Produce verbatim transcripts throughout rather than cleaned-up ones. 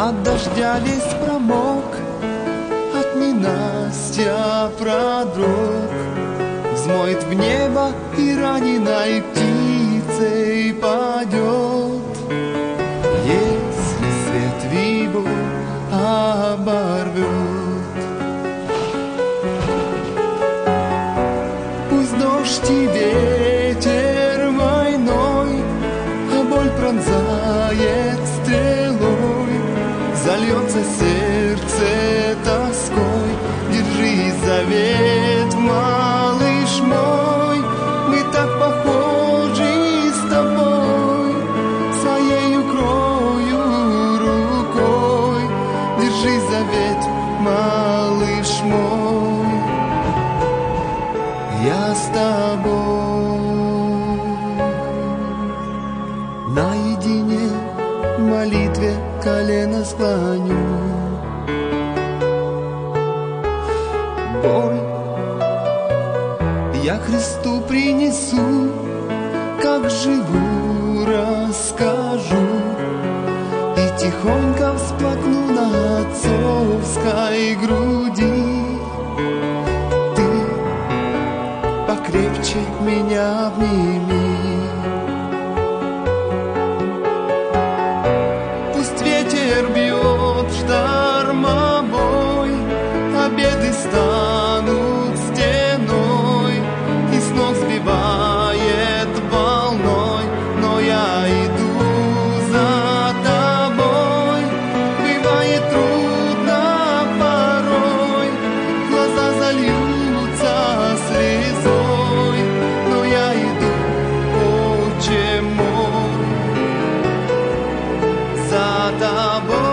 От дождя весь промок, от ненастья продрог. Взмоет в небо и раненой птицей падет. Если свет вибу оборвет, пусть дождь и ветер войной, а боль пронзает стрелой, зальется сердце тоской. Держи завет, малыш мой, мы так похожи с тобой, своею крою рукой. Держи завет, малыш мой, я с тобой. Наедине в молитве колено склоню. Боль я Христу принесу, как живу, расскажу, и тихонько всплакну на отцовской груди. Ты покрепче меня обними. Пусть ветер бьет штормовой, обеды станут стеной и с ног сбивает волной, но я иду за тобой. Бывает трудно порой, глаза зальются слезой, но я иду, Отче мой, за тобой.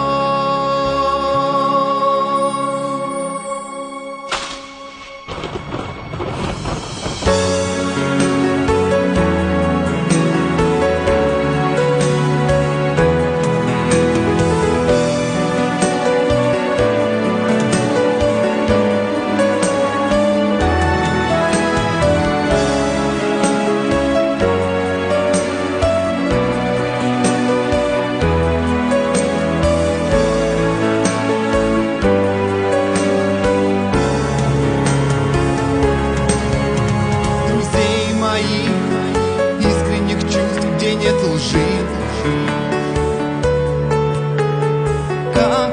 Искренних чувств, где нет лжи. Как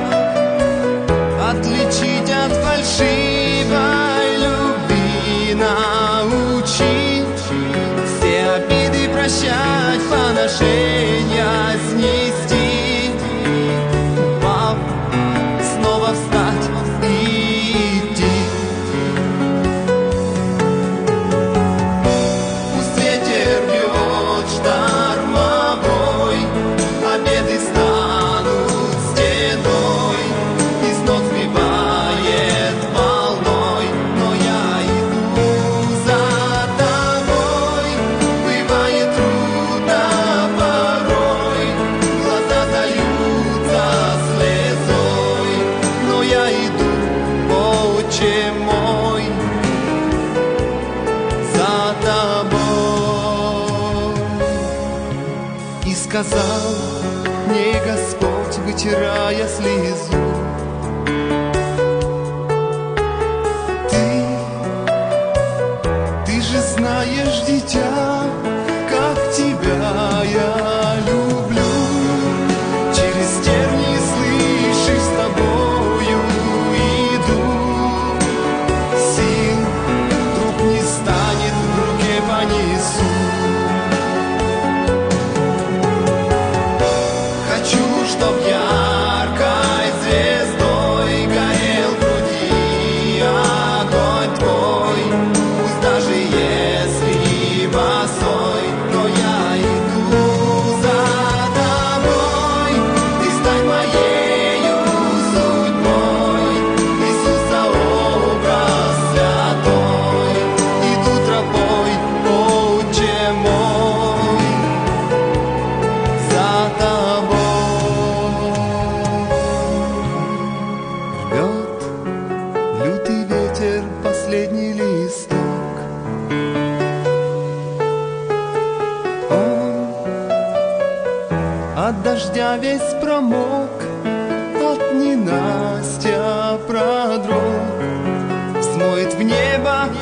отличить от фальшивой любви? Научить все обиды прощать, поношения снести, упав, снова встать и идти. Штормовой, обеды станут стеной и с ног сбивает волной, но я иду за тобой. Бывает трудно порой, глаза зальются слезой, но я иду, Отче мой, за тобой. И сказал мне Господь, вытирая слезу: Ты, ты же знаешь, дитя, как тебя я люблю. Через тернии, слышишь, с тобою иду. Сил вдруг не станет, в руке понесу. Чтоб яркой звездой горел в груди огонь твой, пусть даже если вас От дождя весь промок, от ненастья продрог. Взмоет в небо